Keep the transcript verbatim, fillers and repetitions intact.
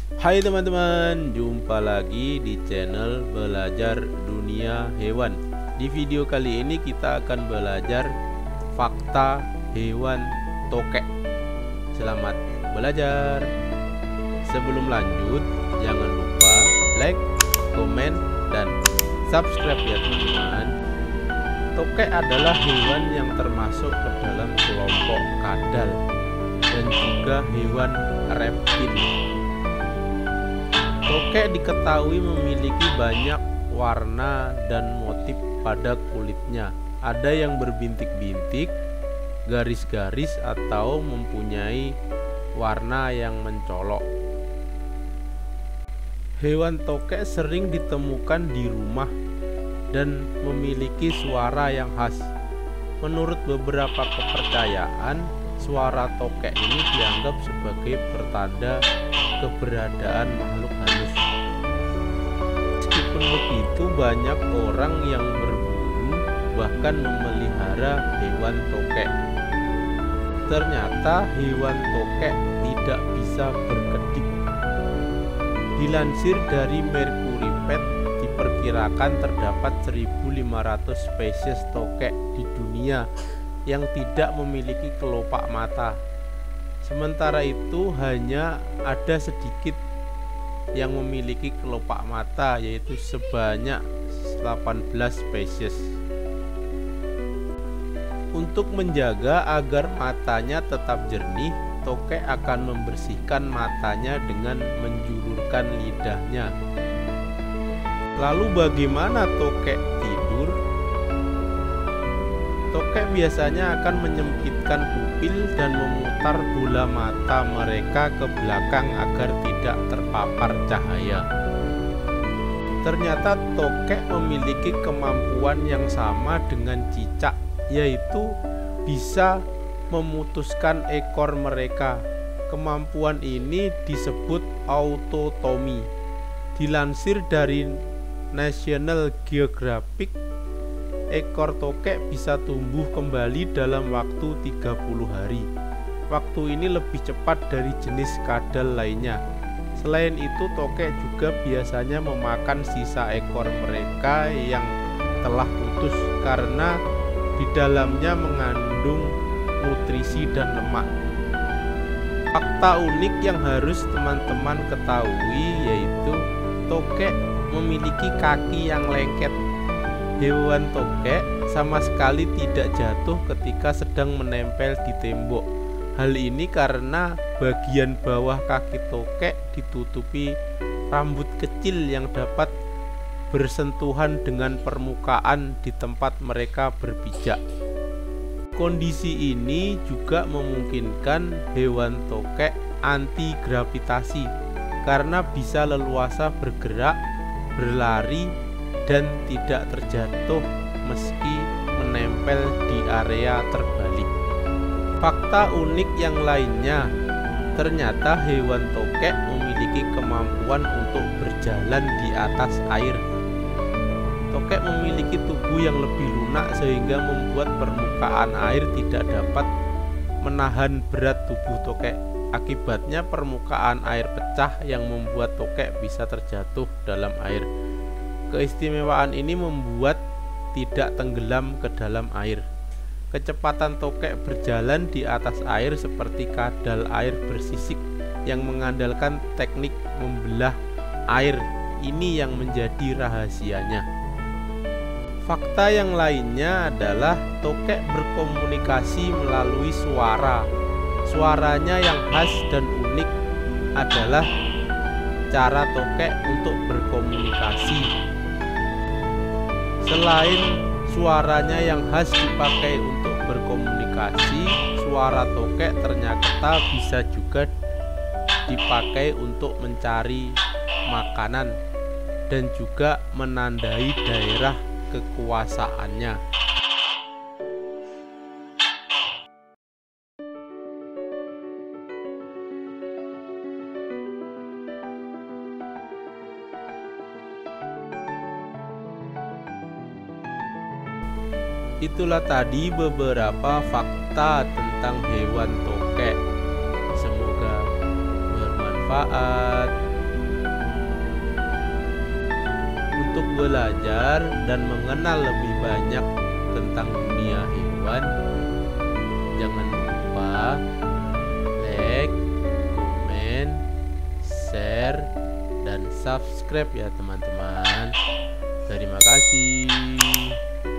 Hai teman-teman, jumpa lagi di channel Belajar Dunia Hewan. Di video kali ini kita akan belajar fakta hewan tokek. Selamat belajar. Sebelum lanjut, jangan lupa like, komen, dan subscribe ya teman-teman. Tokek adalah hewan yang termasuk ke dalam kelompok kadal dan juga hewan reptil. Tokek diketahui memiliki banyak warna dan motif pada kulitnya. Ada yang berbintik-bintik, garis-garis, atau mempunyai warna yang mencolok. Hewan tokek sering ditemukan di rumah dan memiliki suara yang khas. Menurut beberapa kepercayaan, suara tokek ini dianggap sebagai pertanda keberadaan makhluk halus. Meskipun begitu, banyak orang yang berburu bahkan memelihara hewan tokek. Ternyata hewan tokek tidak bisa berkedip. Dilansir dari Mercury Pet, diperkirakan terdapat seribu lima ratus spesies tokek di dunia yang tidak memiliki kelopak mata. Sementara itu hanya ada sedikit yang memiliki kelopak mata, yaitu sebanyak delapan belas spesies. Untuk menjaga agar matanya tetap jernih, tokek akan membersihkan matanya dengan menjulurkan lidahnya. Lalu bagaimana tokek tidur? Tokek biasanya akan menyempitkan pupil dan memutar bola mata mereka ke belakang agar tidak terpapar cahaya. Ternyata tokek memiliki kemampuan yang sama dengan cicak, yaitu bisa memutuskan ekor mereka. Kemampuan ini disebut autotomi. Dilansir dari National Geographic, ekor tokek bisa tumbuh kembali dalam waktu tiga puluh hari. Waktu ini lebih cepat dari jenis kadal lainnya. Selain itu, tokek juga biasanya memakan sisa ekor mereka yang telah putus karena di dalamnya mengandung nutrisi dan lemak. Fakta unik yang harus teman-teman ketahui yaitu tokek memiliki kaki yang lengket. Hewan tokek sama sekali tidak jatuh ketika sedang menempel di tembok. Hal ini karena bagian bawah kaki tokek ditutupi rambut kecil yang dapat bersentuhan dengan permukaan di tempat mereka berpijak. Kondisi ini juga memungkinkan hewan tokek anti gravitasi karena bisa leluasa bergerak, berlari, dan tidak terjatuh meski menempel di area terbalik. Fakta unik yang lainnya, ternyata hewan tokek memiliki kemampuan untuk berjalan di atas air. Tokek memiliki tubuh yang lebih lunak sehingga membuat permukaan air tidak dapat menahan berat tubuh tokek. Akibatnya permukaan air pecah yang membuat tokek bisa terjatuh dalam air. Keistimewaan ini membuat tidak tenggelam ke dalam air. Kecepatan tokek berjalan di atas air seperti kadal air bersisik yang mengandalkan teknik membelah air. Ini yang menjadi rahasianya. Fakta yang lainnya adalah tokek berkomunikasi melalui suara. Suaranya yang khas dan unik adalah cara tokek untuk berkomunikasi. Selain suaranya yang khas dipakai untuk berkomunikasi, suara tokek ternyata bisa juga dipakai untuk mencari makanan dan juga menandai daerah kekuasaannya. Itulah tadi beberapa fakta tentang hewan tokek. Semoga bermanfaat. untuk belajar dan mengenal lebih banyak tentang dunia hewan, jangan lupa like, komen, share, dan subscribe ya teman-teman. Terima kasih.